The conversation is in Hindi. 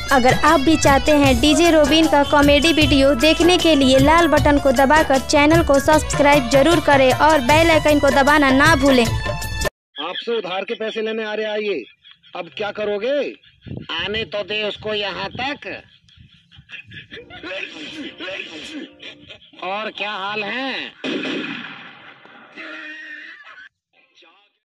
अगर आप भी चाहते हैं डीजे रोबिन का कॉमेडी वीडियो देखने के लिए लाल बटन को दबाकर चैनल को सब्सक्राइब जरूर करें और बेल आइकन को दबाना ना भूलें। आपसे उधार के पैसे लेने आ रहे आइए, अब क्या करोगे? आने तो दे उसको यहाँ तक। और क्या हाल है?